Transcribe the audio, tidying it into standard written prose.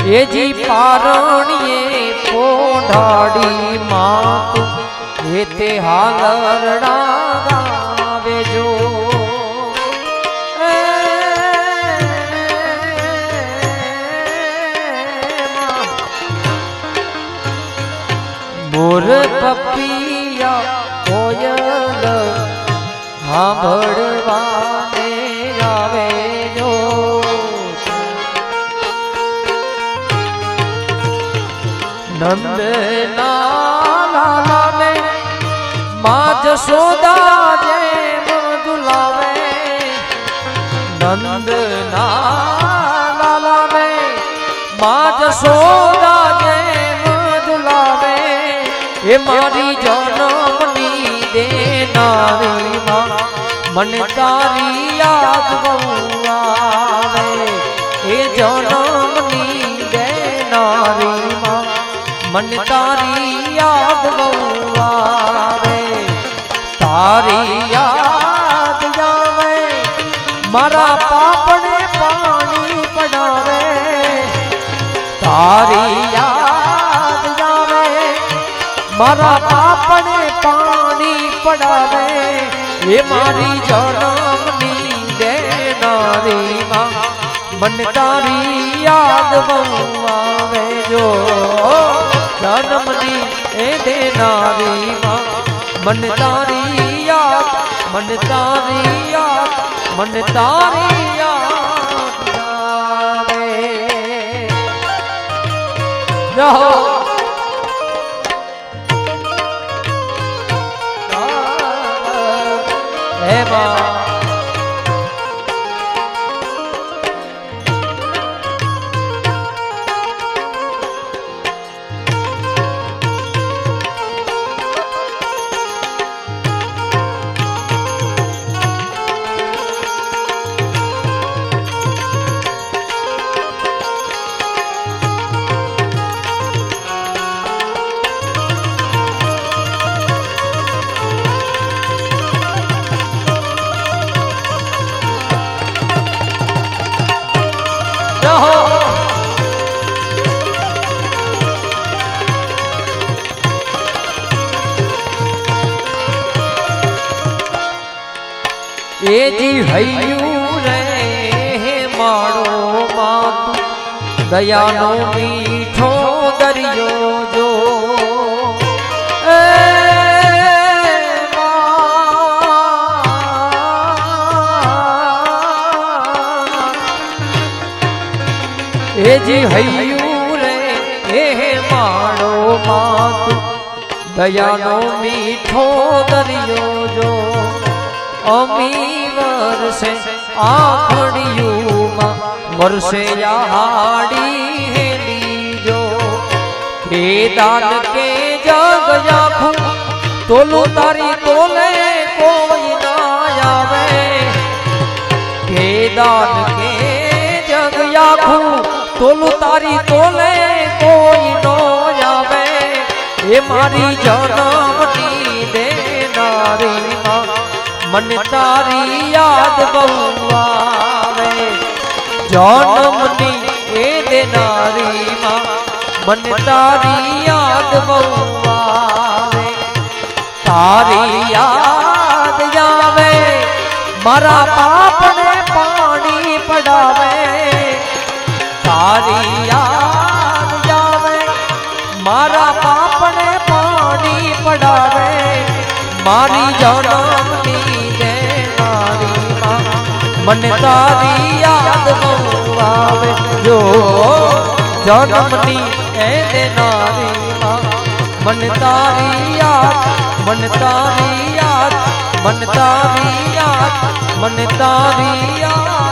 ए जी पारणिए पोढ़ाड़ी मातु ये ते हालरड़ा गावे जो मोर पपिया कोयल हाँ भड़वाने आवे जो नंद लाला ने माँ जसोदा जे दुलावे नंद लाला ने माँ जसोदा जे दुलावे ये मारी जनमनी दे नारी माँ मन तारी याद बहुआवे ये जनमनी दे नारी माँ मन तारी याद बहुआवे तारी याद जावे मारा पापने पानी पड़ावे तारी याद जावे मारा पापने पानी पड़ावे ये मारी जनमनी दे नारी माँ मन तारी याद बहुआवे जो जनमनी दे नारी माँ मन तारी याद मन तारी याद मन तारी याद आवे रहो हे माँ ए जी हयू रे मारो मातु दयानो मीठो दरियो जो ए जी हयू रे मारो मातु दयानो मीठो दरियो जो अमी वर्षे आखड़ियू माँ वर्षे याड़ी हेली जो के दान के जग जाखू तोलू तारी तोले कोई ना आवे के दान के जग जाखू तोलू तारी तोले कोई ना आवे ये मारी जनमनी दे नारी माँ मन तारी याद बहुआवे जनमनी दे नारी माँ मन तारी याद बहुआवे तारी याद जावे मारा पाप ने पानी पड़ावे तारी याद जावे मारा पाप ने पानी पड़ावे मारी जनमनी मन तारी याद बहुआवे जो जनमनी दे नारी माँ मन तारी याद मन तारी याद मन तारी याद मन तारी याद।